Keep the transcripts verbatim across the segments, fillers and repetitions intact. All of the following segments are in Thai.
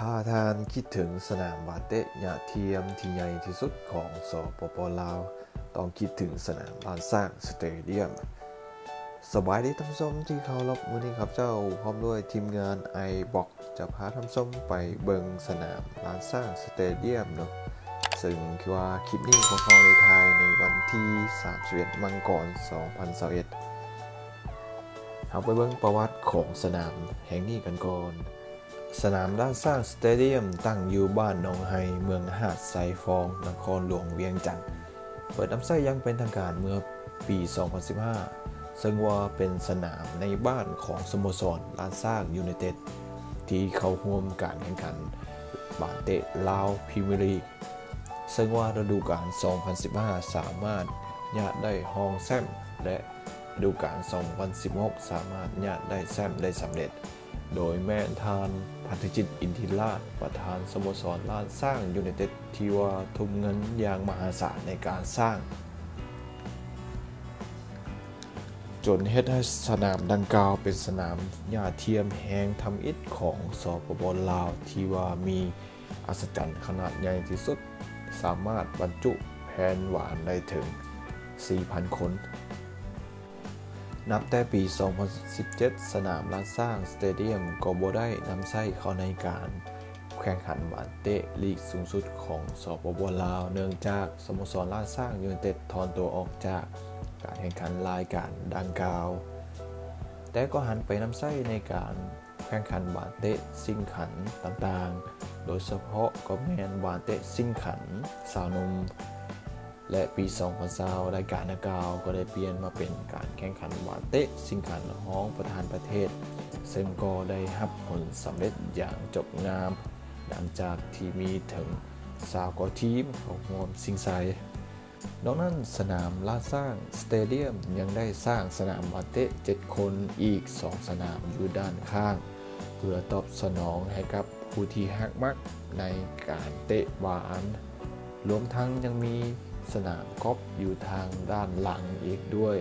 ถ้าท่านคิดถึงสนามบาเตะหญ้าเทียมที่ใหญ่ที่สุดของสปป.ลาวต้องคิดถึงสนามลานสร้างสเตเดียมสบายดีท่านผู้ชมที่เคารพมื้อนี้ครับเจ้าพร้อมด้วยทีมงาน ไอ บ็อกซ์ จะพาท่านผู้ชมไปเบิ่งสนามลานสร้างสเตเดียมเนาะซึ่งคือว่าคลิปนี้ของเราในไทยในวันที่สามสิบเอ็ดมังกรสองพันยี่สิบเอ็ดเอาไปเบิ่งประวัติของสนามแห่งนี้กันก่อนสนามด้านสร้างสเตเดียมตั้งอยู่บ้านหนองไฮเมืองหาดทรายฟองนครหลวงเวียงจันทร์เปิดน้ำใช้ยังเป็นทางการเมื่อปีสองพันสิบห้าซึ่งว่าเป็นสนามในบ้านของสโมสรลานสร้างยูไนเต็ดที่เข้าร่วมการแข่งขันบาเตะลาวพรีเมียร์ลีกซึ่งว่าฤดูกาลสองพันสิบห้าสามารถญาติได้ฮองแซมและฤดูกาลสองพันสิบหกสามารถญาติได้แซมได้สำเร็จโดยแม่ทานพันธจิตอินทิราชประธานสโมสรลานสร้างยูไนเต็ดที่ว่าทุ่มเงินอย่างมหาศาลในการสร้างจนเฮ็ดให้สนามดังกล่าวเป็นสนามหญ้าเทียมแห่งทำอิฐของสปป.ลาวที่ว่ามีอัศจรรย์ขนาดใหญ่ที่สุดสามารถบรรจุแผ่นหวานได้ถึง สี่พัน คนนับแต่ปี สองพันสิบเจ็ด สนามลานสร้างสเตเดียมก็บ่ได้นำใช้เข้าในการแข่งขันบาเตะลีกสูงสุดของสปป.ลาวเนื่องจากสโมสรลานสร้างยูไนเต็ดถอนตัวออกจากการแข่งขันรายการดังกล่าวแต่ก็หันไปนำใช้ในการแข่งขันบาเตะซิ่งขันต่างๆโดยเฉพาะก็แม่นบาเตะซิ่งขันสาวนมและปี สองพันยี่สิบ รายการดังกล่าวก็ได้เปลี่ยนมาเป็นการแข่งขันบาเตะซิ่งขันห้องประธานประเทศซึ่งก็ได้รับผลสำเร็จอย่างจบงามหลังจากที่มีถึงสาวกว่าทีมเข้าร่วมชิงชัยนอกนั้นสนามลานสร้างสเตเดียมยังได้สร้างสนามบาเตะเจ็ดคนอีกสองสนามอยู่ด้านข้างเพื่อตอบสนองให้กับผู้ที่ฮักมักในการเตะบาสรวมทั้งยังมีสนามกอล์ฟอยู่ทางด้านหลังอีกด้วย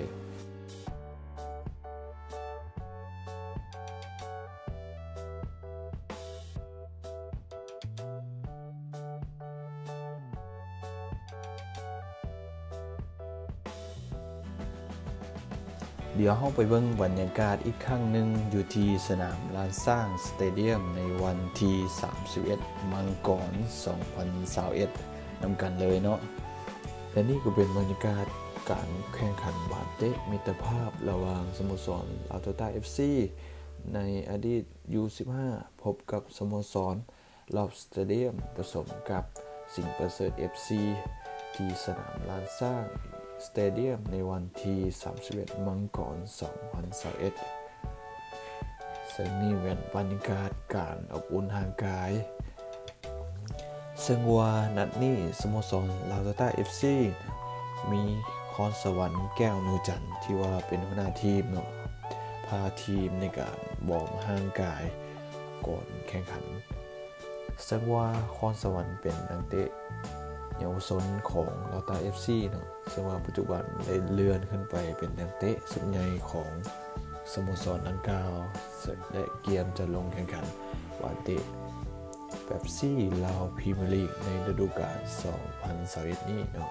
เดี๋ยวเราไปเบิ่งบรรยากาศอีกครั้งหนึ่งอยู่ที่สนามลานสร้างสเตเดียมในวันที่สามสิบเอ็ดมังกรสองพันยี่สิบเอ็ดนำกันเลยเนาะและนี่ก็เป็นบรรยากาศการแข่งขันบาเตะมิตรภาพระหว่างสโมสรลาวโตต้า เอฟ ซี ในอดีต ยู สิบห้า พบกับสโมสรลาวสเตเดียมผสมกับสิงห์ประเสริฐ เอฟ ซี ที่สนามลานสร้างสเตเดียมในวันที่สามสิบเอ็ดมังกรสองพันยี่สิบเอ็ดซึ่งนี่เป็นบรรยากาศการอบอุ่นทางกายซึ่งว่านัดนี้สโมสรลาวโตต้า เอฟ ซี มีคอนสวรรค์แก้วนูจันทร์ที่ว่าเป็นหัวหน้าทีมเนาะพาทีมในการบอร์มห่างกายก่อนแข่งขันซึ่งว่าคอนสวรรค์เป็นนักเตะเยาวชนของลาวโตต้า เอฟ ซี เนาะซึ่งว่าปัจจุบันได้เลื่อนขึ้นไปเป็นนักเตะสุดใหญ่ของสโมสรดังกล่าวและเกียมจะลงแข่งขันบาเตะเป๊ปซี่ลาวพรีเมียร์ลีกในฤดูกาลสองพันยี่สิบเอ็ดนี้เนาะ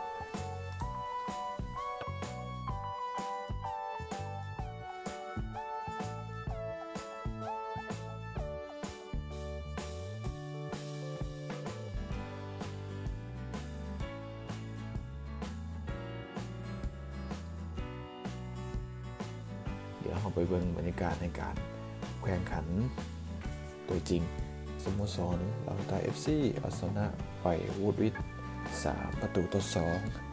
เดี๋ยวเราไปเบิ่งบรรยากาศในการแข่งขันตัวจริงสโมสรลาวโตต้า เอฟ ซี เอาชนะไปวูดวิดสามประตูต่อสอง